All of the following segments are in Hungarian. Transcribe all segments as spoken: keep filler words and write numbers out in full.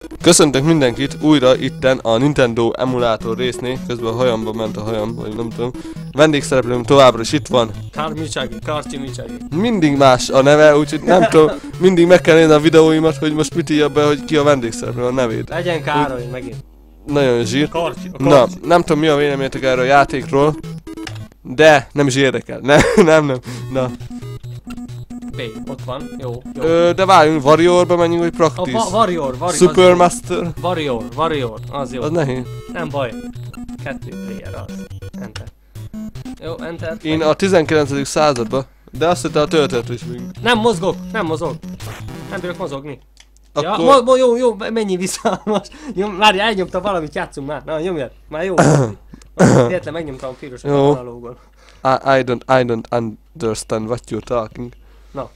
Köszöntök mindenkit újra itten a Nintendo emulátor résznél, közben a hajamba ment a hajam, vagy nem tudom. Vendégszereplőm továbbra is itt van. Karmicsagi, Karcsi Micsagi. Mindig más a neve, úgyhogy nem tudom, mindig meg kell nézni a videóimat, hogy most mit írja be, hogy ki a vendégszereplő, a nevét. Legyen Károly Úgy... megint. Nagyon zsír. Karcsi, a Na, nem tudom mi a véleményetek erről a játékról, de nem is érdekel. Nem, nem, nem. Na. B, ott van, jó, jó. Ö, de várjunk, Warriorba menjünk, hogy A practice. va Warrior, Warrior. Supermaster. Warrior, Warrior, az jó. Az nehéz. Nem baj. Kettő player az. Enter. Jó, enter. Én a tizenkilencedik században, de azt hitte a töltet is még. Nem mozgok, nem mozog. Nem bírok mozogni. Akkor... Ja, mo mo jó, jó, menjünk vissza most. Nyom, várj, elnyomtam valamit, játszunk már. Na, nyomjad. Már jó. Értlen, megnyomtam a pirosan a analógon. I, I don't, I don't understand what you're talking. Na.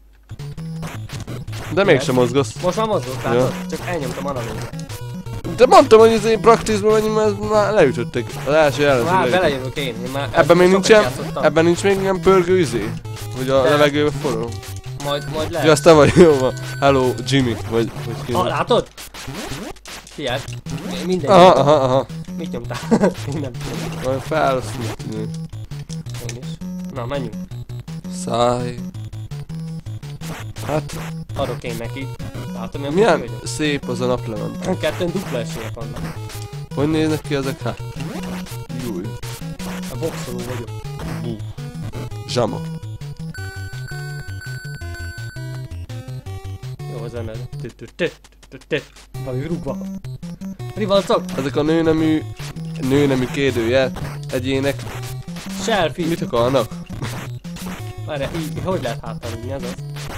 De mégsem mozgasz. Most már mozgok, látod? Ja. Csak elnyomtam analógon. De mondtam, hogy az én practice-ban menjünk, mert már leütötték. Az első ellenség. Már belejövök én. én már ebben még nincsen, ebben nincs még ilyen pörgő izé? Hogy a levegőbe forró? Majd, majd lehet. Ja, azt te vagy, jó van. Hello, Jimmy, vagy, vagy ki. Ah, látod? Figyelj, minden. Aha, aha, aha. Mit nyomtál? Én nem tudom. Majd felszűnt. Én is. Na, menjünk. Száj. Hát... Adok én neki. Látom, milyen, milyen szép az a naplement. Kettőn dupla esélyek vannak. Hogy néznek ki ezek? Hát... Júj. A boxoló vagyok. Bú. Zsama. Jó, az zene. Valami rúgva. Rivalcok! Ezek a nőnemű... Nőnemű kérdőjel egyének... Selfie! Mit akarnak? Várj, így, hogy lehet háttal rúgni, ez az?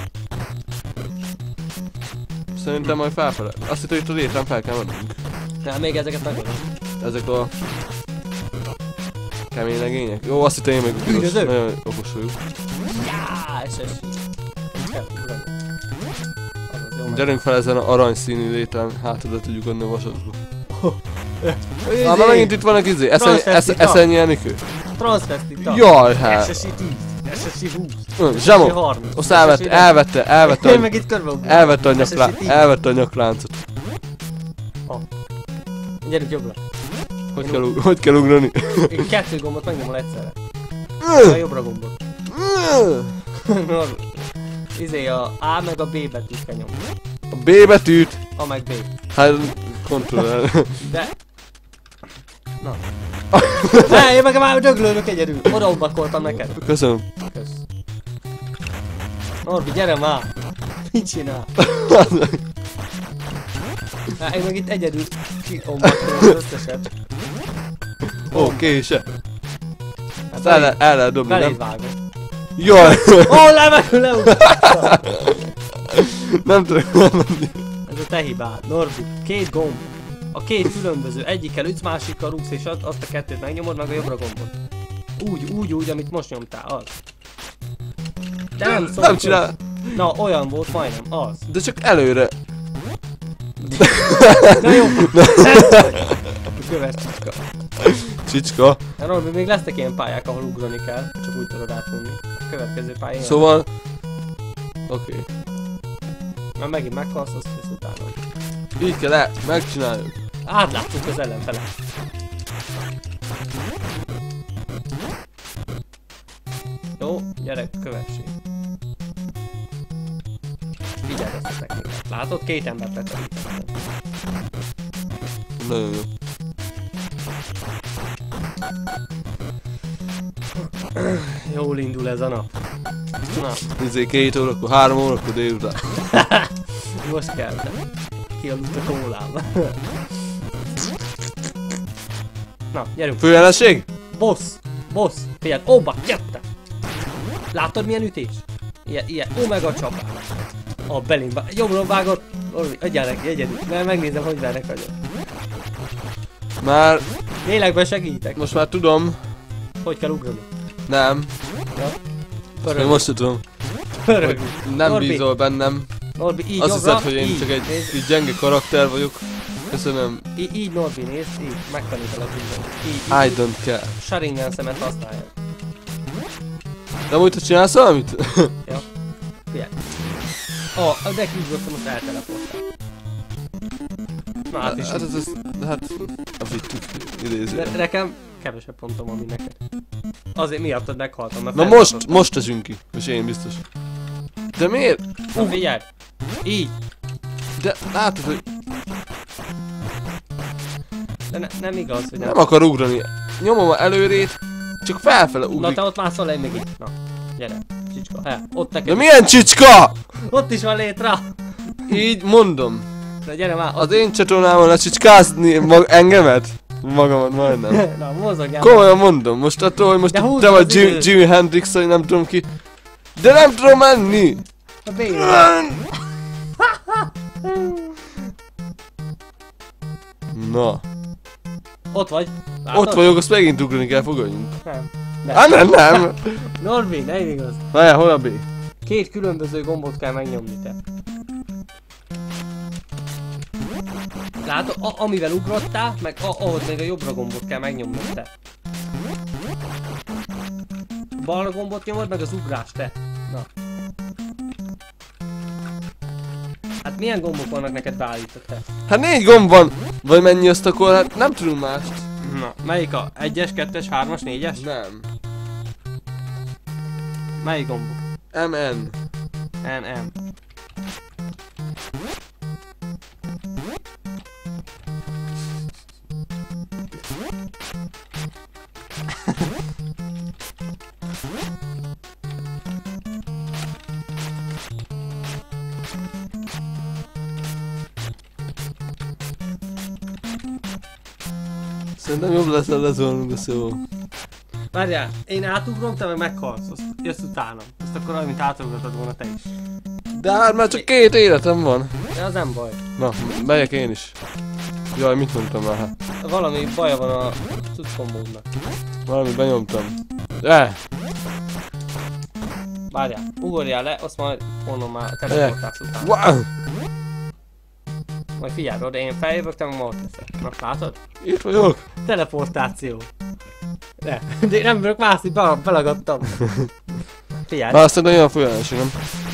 Szerintem majd felfele. Azt hittem, hogy itt a létrán fel kell mennünk. Nem, még ezeket nagyon. Ezek a... kemény legények. Jó, azt hittem én meg piros. Nagyon okos vagyok. Jáááá, es es i. Gyerünk fel ezen a aranyszínű létrán, hát oda tudjuk adni a vasasba. Ah, már megint itt vannak izé, eszenyi Enikő. Transvestita. Jaj, hát. es es i tíz, es es i húsz. Zsamó, azt elvette, elvette, elvette Én meg itt körbeugrom. Elvette a nyaklá... elvette a nyakláncot. Ah. Gyerünk jobbra. Hogy kell, hogy kell ugrani? Én kettő gombot megnyomol egyszerre. A jobbra gombot. Izé a A meg a B betűt kell nyomni. A B betűt? A meg B. Hát, kontroller. De... Na. Ne, én meg már döglőrök egyedül. Oda bakoltam neked. Köszönöm. Kösz. Norbi, gyere már. Mit csinál? Hát én meg itt egyedül kiombakolom az összeset. Ó, kése. Ezt el, el, el lehet dobni, nem? Beléd vágom. Jaj! Ó, levegő leugrottam! Nem tudom menni. Ez a te hibád, Norbi. Két gomb. A két különböző. Egyikkel ütsz, másikkal rúgsz, és azt a kettőt megnyomod, meg a jobbra gombot. Úgy, úgy, úgy, amit most nyomtál, az. De nem szólsz. Nem csinál. Na, olyan volt, majdnem, az. De csak előre. Na jó. Köves csicska. Csicska. Na Norbi, még lesznek ilyen pályák, ahol ugrani kell, csak úgy tudod átvonni. A következő pályán. Szóval... Oké. Okay. Mert megint meghalsz, azt lesz utána. Így kell el, megcsináljuk. Átláttuk az ellenfele. Jó, gyerek, kövesség. Figyeld ezt a technikát. Látod? Két embert leterítettem. Nagyon jó. Jól indul ez a nap. Na. Izé két órakor, három órakor délután. Most kell. Kialudt a kólám. Na, gyerünk. Főellenség? Boss! Boss! Figyeld, óba, jöttem! Látod milyen ütés? Ilyen, ilyen, omega csapás. A belémba, jobbra vágott. Adjál neki egyedül, mert megnézem, hogy vernek vagyok. Már... Lélekben segítek. Most már tudom. Hogy kell ugrani? Nem. Ja. Én most tudom. Pörög. Nem Norbi. bízol bennem. Norbi, így azt jobbra, hiszed, hogy én így, csak egy nézd. így gyenge karakter vagyok. Köszönöm. I így Norbi, nézd, így, megtanítalak mindent. Így, így. I don't care. Sharingan szemet használja. De amúgy te csinálsz valamit? Ja. Figyelj. Ó, oh, de kiugrottam, most elteleportál. már át is. Hát ez, ez, hát, az itt idéző. De nekem kevesebb pontom van, mint neked. Azért miattad meghaltam, mert Na most, most esünk ki, és én biztos. De miért? Na figyelj! Így! De látod, hogy De ne, nem igaz, hogy nem. nem akar ugrani. Nyomom a előrét, csak felfele Na ugrik. te ott mászol le, én meg itt. Na, gyere, csicska. He, ott neked. De milyen csicska? Ott is van létre! Így mondom. Na gyere már, Az én csatornámon a csicskázni mag engemet? Magamat majdnem. Na, mozogjál. Komolyan mondom, most attól, hogy most De húzd te az vagy Jim, időt. Jimi Hendrix, vagy nem tudom ki. De nem tudom menni! A béna. Na, Ott vagy. Látod? ott vagyok, azt megint ugrani kell, fogadjunk. Nem. Nem. Á, nem, nem! Norbi, nem igaz. Várjál, hol a B? Két különböző gombot kell megnyomni te. Látod, a, amivel ugrottál, meg a, ahhoz még a jobbra gombot kell megnyomnod te. Balra gombot nyomod, meg az ugrás te. Na. Hát milyen gombok vannak neked beállított te? Hát négy gomb van! Vagy mennyi azt akkor, hát nem tudunk mást. Na, melyik a egyes, kettes, hármas, négyes? Nem. Melyik gombok? M N. N, M. Szerintem jobb lesz, ha lezolnunk a szó. Várjál, én átugrom, te meg meghalsz, azt jössz utánam. Azt akkor olyan, mint átugrottad volna te is. De hát már csak két életem van. De az nem baj. Na, megyek én is. Jaj, mit mondtam már? Hát, Valami baja van a cuccombódnak. valami benyomtam. Eh! Várjál, ugorjál le, azt majd onnan már teleportálsz után. Wow! Majd figyelj oda, én feljövök, te meg ma ott leszek. Na, látod? Itt vagyok. Teleportáció. De, de nem bírok mászni, be, belagadtam. Figyelj. Na, aztán olyan folyamás, nem?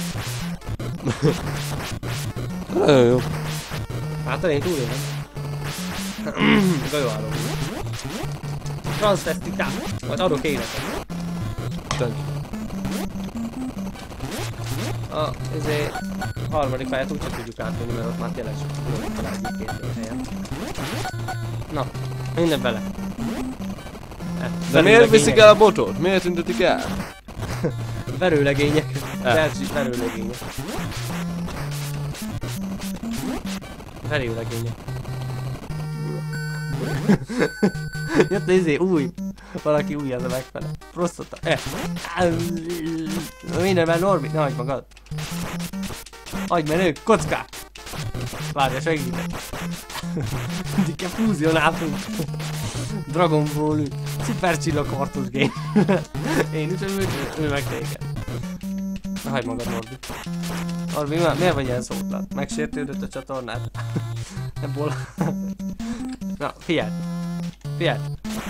Nagyon jó. Látod, én túlélem. Gajóálló. Transvestitát. Majd adok életet. Thank. A, ezért harmadik pályát úgyse tudjuk átvenni, mert ott már tényleg különböző találjuk két helyen. Na, minden bele. De miért viszik el a botot? Miért tüntetik el? Verőlegények. Eh. Verzi, verőlegények. Verőlegények. Jött nézzé, új! Valaki új az a megfele. Prostata. Eh. Minden, mert Norbi, ne hagyd magad. Hagyd menő, kockák! Várja, segítek. Mindig fúzionáltunk. Dragon Ball, szupercsillag harcos game. Én ütöm őt, ő meg téged. Na hagyd magad, Norbi. Norbi, miért vagy ilyen szótlan? Megsértődött a csatornád. Ebből. Na, figyelj. Figyelj.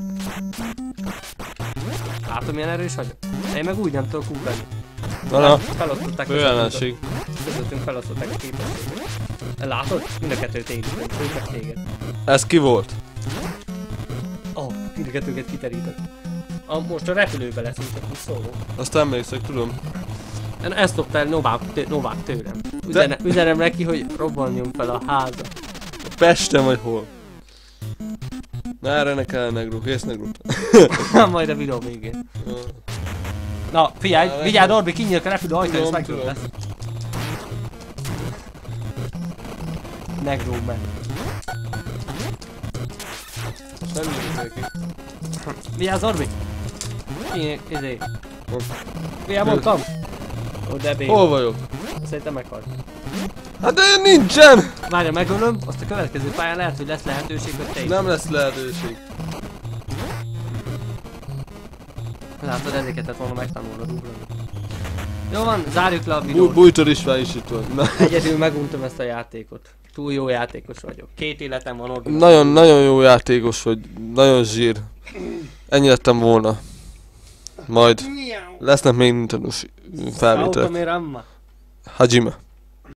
Látod, milyen erős vagyok? Én meg úgy nem tudok ugrani. Na, na. Felosztották Főellenség. közöttünk, felosztották a képességet. Látod? Mind a kettőt égítünk, ő meg téged. Ez ki volt? Ó, oh, mind a kettőket kiterített. A, most a repülőbe leszünk, csak úgy szóló. Azt emlékszek, tudom. Ezt lopta el Novák, Novák tőlem. Üzene, üzenem neki, hogy robbanjon fel a háza. Pesten vagy hol? Na erre ne kell negró, kész negró. Majd a videó végén. Na, figyelj, vigyázz Norbi, kinyílik a repülő ajtó, és megdőlt lesz. Negró meg. Nem jövök neki. Vigyázz Norbi! Kinyílik, izé. Vigyázz, mondtam! Ó, de bé. Hol vagyok? Szerintem meghalt. Hát de nincsen! Várja, megölöm, azt a következő pályán lehet, hogy lesz lehetőség, hogy te is. Nem lesz lehetőség. Látod, ezeket lett volna megtanulnod ugrani. Jó van, zárjuk le a Búj, videót. bújtor is fel is itt van. Na. Egyedül meguntam ezt a játékot. Túl jó játékos vagyok. Két életem van Norbi. Nagyon, nagyon jó játékos vagy. Nagyon zsír. Ennyi lettem volna. Majd lesznek még Nintendo-s felvételek. Automérama. Hajime.